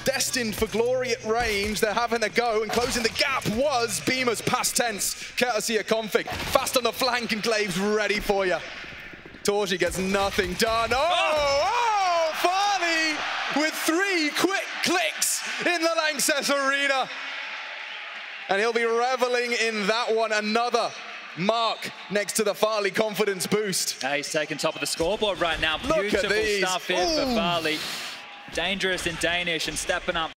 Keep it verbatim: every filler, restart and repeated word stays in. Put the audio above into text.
destined for glory at range. They're having a go, and closing the gap was Beamer's past tense, courtesy of Config. Fast on the flank, and Glaive's ready for you. Torji gets nothing done. Oh, oh, Farley with three quick clicks in the Lanxess Arena. And he'll be reveling in that one. Another mark next to the Farley confidence boost. Uh, he's taking top of the scoreboard right now. Look Beautiful at these. stuff here Ooh. for Farley. Dangerous in Danish and stepping up.